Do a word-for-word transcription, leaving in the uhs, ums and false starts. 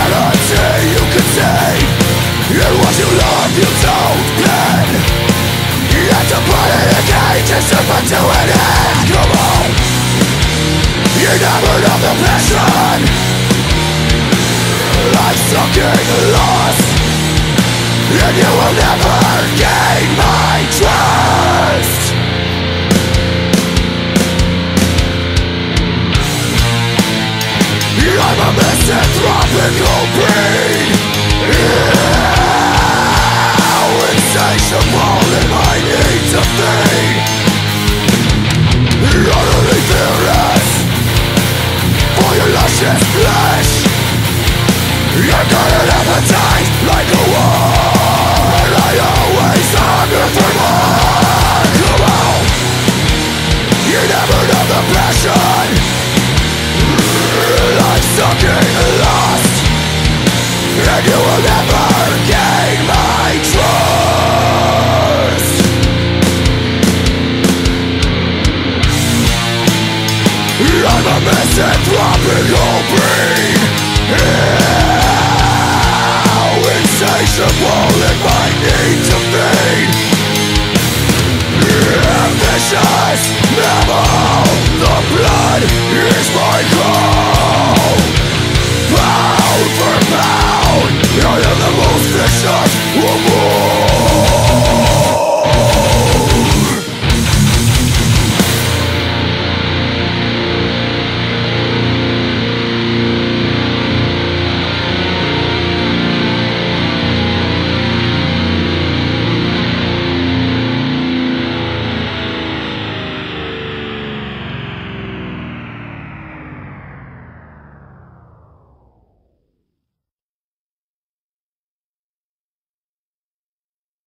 humanity you can save. And what you love you don't bend. Yet to put it in a cage and serve to an end. Come on, you're never of the passion. I'm sucking lost, and you will never gain my trust. I'm a misanthropical breed, insatiable in my need to feed. Utterly fearless for your luscious flesh. You've got an appetite like a war, and I always hunger for more. Come on, you never know the passion. I'm sucking lost, and you will never gain my trust. I'm a misanthropical breed, insatiable in my need to feed. Ambitious, never, the blood is my cause.